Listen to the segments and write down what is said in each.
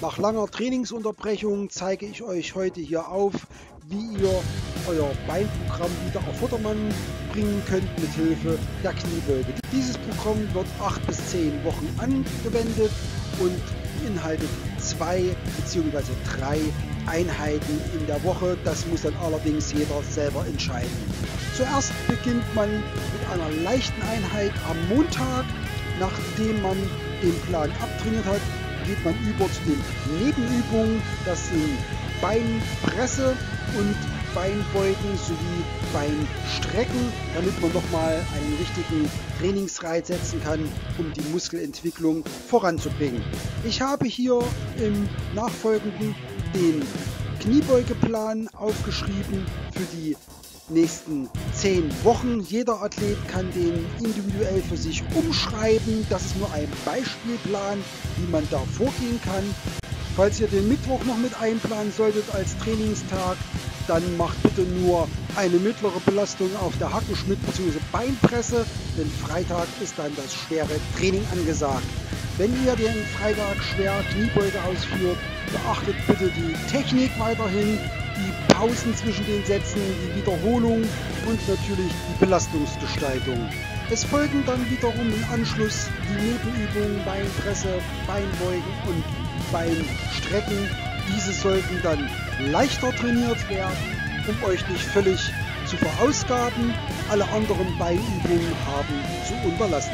Nach langer Trainingsunterbrechung zeige ich euch heute hier auf, wie ihr euer Beinprogramm wieder auf Vordermann bringen könnt mit Hilfe der Kniebeuge. Dieses Programm wird 8 bis 10 Wochen angewendet und beinhaltet 2 bzw. 3 Einheiten in der Woche. Das muss dann allerdings jeder selber entscheiden. Zuerst beginnt man mit einer leichten Einheit am Montag. Nachdem man den Plan abtrainiert hat, geht man über zu den Nebenübungen. Das sind Beinpresse und Beinbeugen sowie Beinstrecken, damit man nochmal einen richtigen Trainingsreiz setzen kann, um die Muskelentwicklung voranzubringen. Ich habe hier im Nachfolgenden den Kniebeugeplan aufgeschrieben für die nächsten 10 Wochen. Jeder Athlet kann den individuell für sich umschreiben. Das ist nur ein Beispielplan, wie man da vorgehen kann. Falls ihr den Mittwoch noch mit einplanen solltet als Trainingstag, dann macht bitte nur eine mittlere Belastung auf der Hackenschmidt bzw. Beinpresse, denn Freitag ist dann das schwere Training angesagt. Wenn ihr den Freitag schwer Kniebeuge ausführt, beachtet bitte die Technik weiterhin, die Pausen zwischen den Sätzen, die Wiederholung und natürlich die Belastungsgestaltung. Es folgen dann wiederum im Anschluss die Nebenübungen Beinpresse, Beinbeugen und Beinstrecken. Diese sollten dann leichter trainiert werden, um euch nicht völlig zu verausgaben. Alle anderen Beinübungen haben zu unterlassen.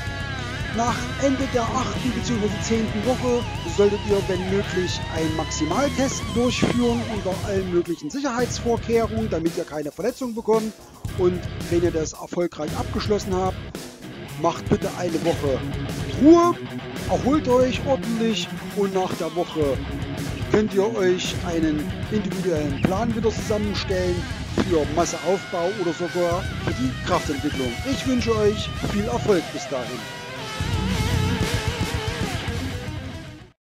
Nach Ende der 8. bzw. 10. Woche solltet ihr, wenn möglich, einen Maximaltest durchführen unter allen möglichen Sicherheitsvorkehrungen, damit ihr keine Verletzung bekommt. Und wenn ihr das erfolgreich abgeschlossen habt, macht bitte eine Woche Ruhe, erholt euch ordentlich und nach der Woche könnt ihr euch einen individuellen Plan wieder zusammenstellen für Masseaufbau oder sogar für die Kraftentwicklung. Ich wünsche euch viel Erfolg bis dahin.